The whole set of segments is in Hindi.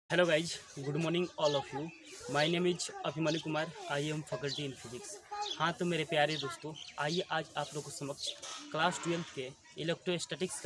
Hello guys, good morning all of you. My name is Abhimanyu Kumar. I am faculty in physics. हाँ तो मेरे प्यारे दोस्तों, आइए आज आप लोगों को समक्ष क्लास 12 के इलेक्ट्रोस्टैटिक्स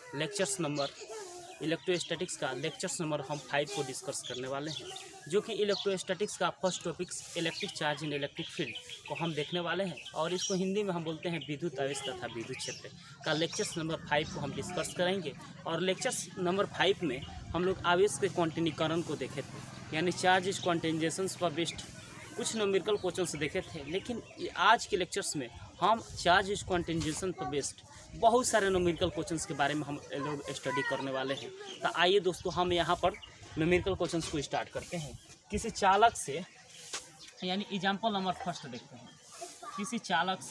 का लेक्चर्स नंबर हम 5 को डिस्कस करने वाले हैं, जो कि इलेक्ट्रोस्टैटिक्स का first topics electric charge in electric field को हम देखने वाले हैं, और इसको हिंदी में हम बोलते हैं विद्युत आवेश तथा विद्युत क्षेत्र का लेक्चर्स नंबर 5 को हम डिस्कस करेंगे। और लेक्चर्स नंबर 5 में हम लोग आवेश के क्वांटिनीकरण को देखे थे, यानी चार्ज इज क्वांटिजेशंस पर बेस्ड कुछ न्यूमेरिकल क्वेश्चंस देखे थे। लेकिन आज के लेक्चर्स में हम चार्ज इज क्वांटिजेशन पर बेस्ड बहुत सारे न्यूमेरिकल क्वेश्चंस के बारे में हम लोग स्टडी करने वाले हैं। तो आइए दोस्तों, हम यहाँ पर न्यूमेरिकल क्वेश्चंस को स्टार्ट करते हैं। किसी चालक से, यानी एग्जाम्पल नंबर फर्स्ट देखते हैं। किसी चालक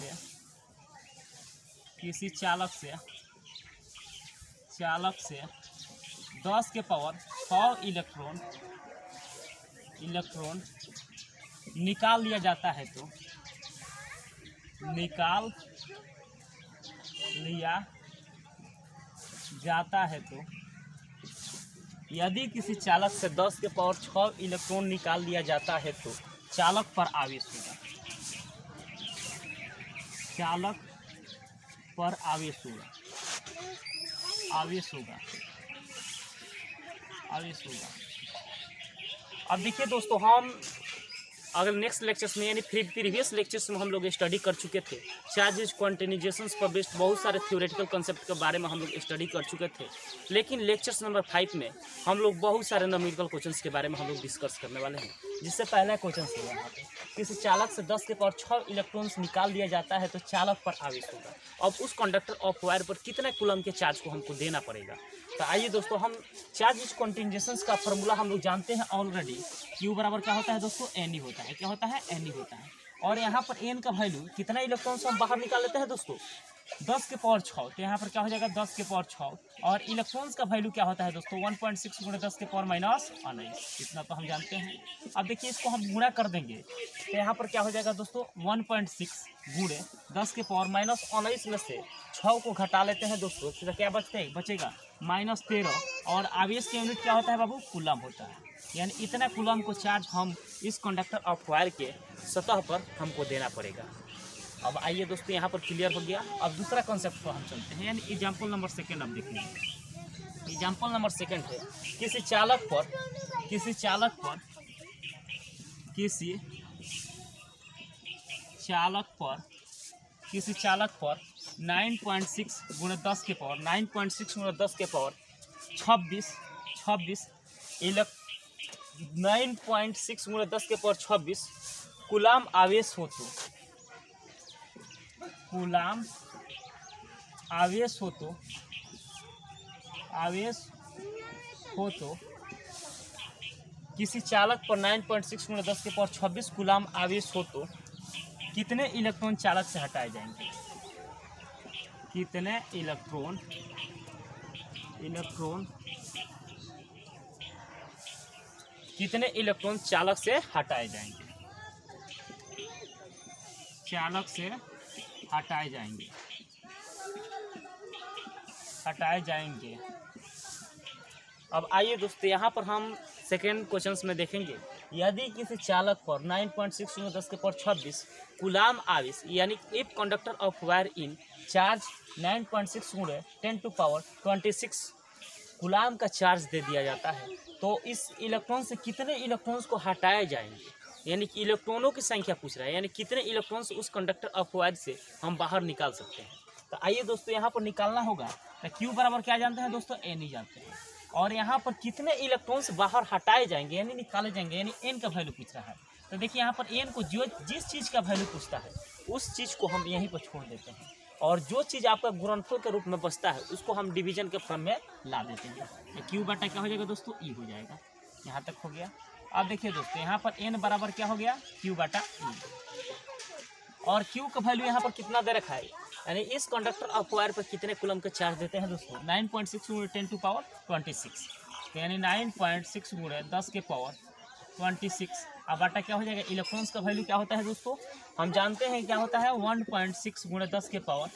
से 10 के पावर 100 इलेक्ट्रॉन निकाल लिया जाता है, तो यदि किसी चालक से 10 के पावर 6 इलेक्ट्रॉन निकाल लिया जाता है तो चालक पर आवेश होगा। अब देखिए दोस्तों, हम अगर नेक्स्ट लेक्चर्स में यानी प्रीवियस लेक्चर्स में हम लोग स्टडी कर चुके थे चार्जेस क्वांटिनाइजेशंस पर बेस्ड बहुत सारे थ्योरेटिकल कंसेप्ट के बारे में हम लोग स्टडी कर चुके थे। लेकिन लेक्चर्स नंबर 5 में हम लोग बहुत सारे न्यूमेरिकल क्वेश्चंस के बारे में हम लोग डिस्कस करने वाले हैं। जिससे पहला क्वेश्चन है यहाँ पे, किसी चालक से 10 के पावर 6 इलेक्ट्रॉन्स निकाल दिया जाता है तो चालक पर आवेश होगा। अब उस कंडक्टर ऑफ वायर पर कितने कूलम के चार्ज को हमको देना पड़ेगा। तो आइए दोस्तों, हम चार्ज क्वांटिजेशंस का फॉर्मूला हम लोग जानते हैं ऑलरेडी। Q बराबर क्या होता है दोस्तों, N होता है। क्या होता है, N होता है। और यहाँ पर N का वैल्यू कितना इलेक्ट्रॉन्स हम बाहर निकाल लेते हैं दोस्तों, 10 के पावर 6। तो यहाँ पर क्या हो जाएगा, 10 के पावर 6। और इलेक्ट्रॉन्स का वैल्यू क्या होता है दोस्तों, 1.6 गुणे 10 के पावर -19। इतना तो हम जानते हैं। अब देखिए, इसको हम गुणा कर देंगे तो यहाँ पर क्या हो जाएगा दोस्तों, 1.6 गुणे 10 के पावर -19 में से 6 को घटा लेते हैं दोस्तों, तो क्या बचेगा -13। और आवेश की यूनिट क्या होता है बाबू, कूलम होता है। यानी इतना कूलम को चार्ज हम इस कंडक्टर ऑफ वायर के सतह पर हमको देना पड़ेगा। अब आइए दोस्तों, यहाँ पर क्लियर हो गया। अब दूसरा कॉन्सेप्ट पर हम चलते हैं, यानी एग्जाम्पल नंबर सेकंड। अब देखेंगे, एग्जाम्पल नंबर सेकंड है, किसी चालक पर 9.6 गुणे 10 के पावर 26 9.6 गुणे 10 के पावर 26 कूलम आवेश हो तो किसी चालक पर 9.6 गुणे 10 के पावर 26 कूलम आवेश हो तो कितने इलेक्ट्रॉन चालक से हटाए जाएंगे। कितने इलेक्ट्रॉन चालक से हटाए जाएंगे। अब आइए दोस्तों, यहाँ पर हम सेकेंड क्वेश्चंस में देखेंगे, यदि किसी चालक पर 9.6 गुणे 10 के पावर 26 कूलम आवेश, यानी if conductor of wire in charge 9.6 गुणे 10⁻26 कूलम का चार्ज दे दिया जाता है, तो इस इलेक्ट्रॉन से कितने इलेक्ट्रॉन्स को हटाए जाएंगे। यानी कि इलेक्ट्रॉनों की संख्या पूछ रहा है, यानी कितने इलेक्ट्रॉन्स उस कंडक्टर ऑफ वायर से हम बाहर निकाल सकते हैं। तो आइए दोस्तों, यहाँ पर निकालना होगा। तो Q बराबर क्या जानते हैं दोस्तों, N जानते हैं। और यहाँ पर कितने इलेक्ट्रॉन्स बाहर हटाए जाएंगे यानी निकाले जाएंगे, यानी N का वैल्यू पूछ रहा है। तो देखिए, यहाँ पर N को जिस चीज़ का वैल्यू पूछता है उस चीज़ को हम यहीं पर छोड़ देते हैं, और जो चीज़ आपका गुणनफल के रूप में बचता है उसको हम डिवीजन के फॉर्म में ला देते हैं। तो Q बटा क्या हो जाएगा दोस्तों, E हो जाएगा। यहाँ तक हो गया। अब देखिए दोस्तों, यहाँ पर N बराबर क्या हो गया, Q बटा E। और Q का वैल्यू यहाँ पर कितना दे रखा है, यानी इस कंडक्टर ऑफ वायर पर कितने कूलम के चार्ज देते हैं दोस्तों, 9.6 गुणे 10⁻26। तो यानी 9.6 गुणे 10 के पावर 26। अब बटा क्या हो जाएगा, इलेक्ट्रॉन्स का वैल्यू क्या होता है दोस्तों, हम जानते हैं क्या होता है, 1.6 गुणे 10 के पावर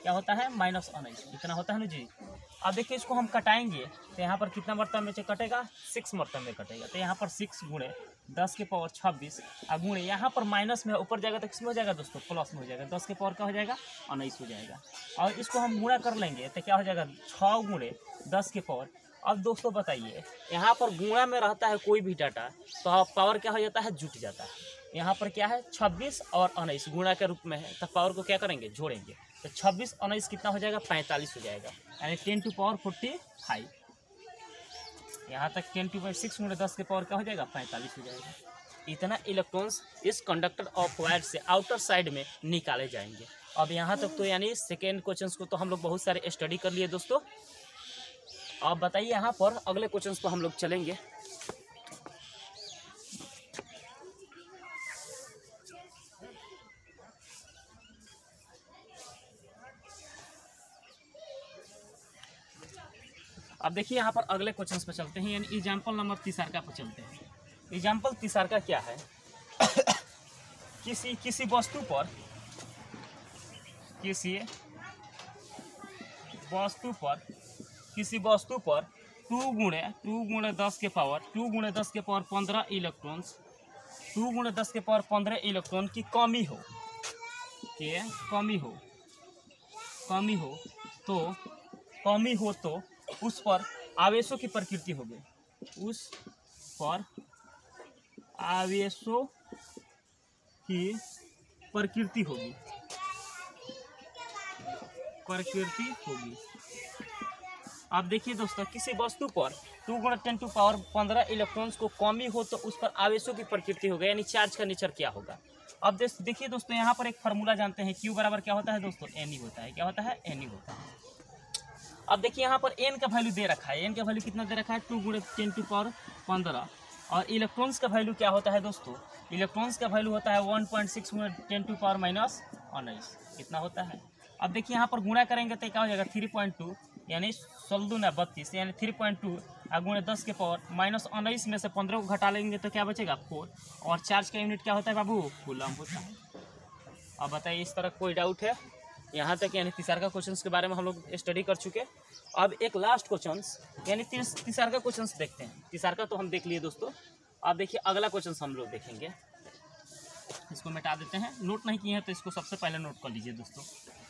क्या होता है -19, इतना होता है ना जी। अब देखिए इसको हम कटाएंगे तो यहाँ पर कितना मरतबे में कटेगा, 6 मरतबे में कटेगा। तो यहाँ पर 6 गुणे 10 के पावर 26 और गुणे यहाँ पर माइनस में ऊपर जाएगा तो किस में हो जाएगा दोस्तों, प्लस में हो जाएगा। 10 के पावर का हो जाएगा 19 हो जाएगा। और इसको हम गुणा कर लेंगे तो क्या हो जाएगा 6 गुणे 10 के पावर। अब दोस्तों बताइए यहाँ पर गुणा में रहता है कोई भी डाटा तो पावर क्या हो जाता है, जुट जाता है। यहाँ पर क्या है 26 और 19 गुणा के रूप में है तो पावर को क्या करेंगे, जोड़ेंगे। तो 26 19 कितना हो जाएगा, 45 हो जाएगा, यानी 10 टू पावर 45। यहाँ तक 10 टू पावर 6 गुणे 10 के पावर क्या हो जाएगा, 45 हो जाएगा। इतना इलेक्ट्रॉन्स इस कंडक्टर ऑफ वायर से आउटर साइड में निकाले जाएंगे। अब यहाँ तक तो यानी सेकेंड क्वेश्चन को तो हम लोग बहुत सारे स्टडी कर लिए दोस्तों। अब बताइए यहाँ पर अगले क्वेश्चन पर हम लोग चलेंगे। अब देखिए यहाँ पर अगले क्वेश्चन पर चलते हैं, यानी एग्जाम्पल नंबर 3 पर चलते हैं। एग्जाम्पल 3 का क्या है किसी वस्तु पर 2 गुणे 10 के पावर 15 इलेक्ट्रॉन्स 2 गुणे 10 के पावर 15 इलेक्ट्रॉन की कमी हो तो उस पर आवेशों की प्रकृति होगी, अब देखिए दोस्तों किसी वस्तु पर 2 गुणे 10 टू पावर 15 इलेक्ट्रॉन्स को कमी हो तो उस पर आवेशों की प्रकृति होगा, यानी चार्ज का नेचर क्या होगा। अब देखिए दोस्तों यहाँ पर एक फार्मूला जानते हैं, Q बराबर क्या होता है दोस्तों, Ni होता है। क्या होता है, Ni होता है। अब देखिए यहाँ पर N का वैल्यू दे रखा है, N का वैल्यू कितना दे रखा है, 2 गुणे 10 टू पावर 15। और इलेक्ट्रॉन्स का वैल्यू क्या होता है दोस्तों, इलेक्ट्रॉन्स का वैल्यू होता है 1.6 गुणे 10 टू पावर -19, कितना होता है। अब देखिए यहाँ पर गुणा करेंगे तो क्या हो जाएगा 3.2, यानी 16 32, यानी 3.2 गुणे 10 के पावर -19 में से 15 को घटा लेंगे तो क्या बचेगा 4। और चार्ज का यूनिट क्या होता है बाबू, कूलम होता है। अब बताइए इस तरह कोई डाउट है यहाँ तक, यानी 3 का क्वेश्चन के बारे में हम लोग स्टडी कर चुके। अब एक लास्ट क्वेश्चन यानी 3 का क्वेश्चन देखते हैं। 3 का तो हम देख लिए दोस्तों। अब देखिए अगला क्वेश्चन हम लोग देखेंगे, इसको मिटा देते हैं। नोट नहीं किए हैं तो इसको सबसे पहले नोट कर लीजिए दोस्तों।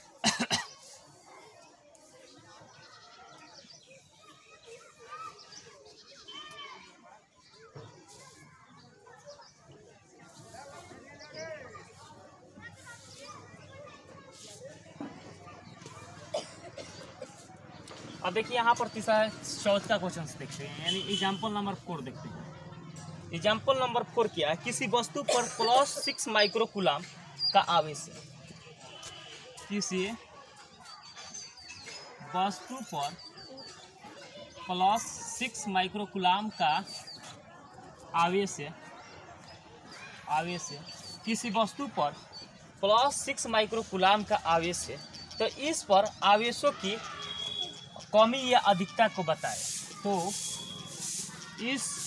अब देखिए यहाँ पर 4था क्वेश्चन देखते हैं, यानी एग्जाम्पल नंबर 4 देखते हैं। एग्जाम्पल नंबर 4 क्या है, किसी वस्तु पर +6 माइक्रोकूलम का आवेश है। किसी वस्तु पर +6 माइक्रोकूलम का आवेश है। किसी वस्तु पर +6 माइक्रोकूलम का आवेश है तो इस पर आवेशों की कमी या अधिकता को बताए। तो इस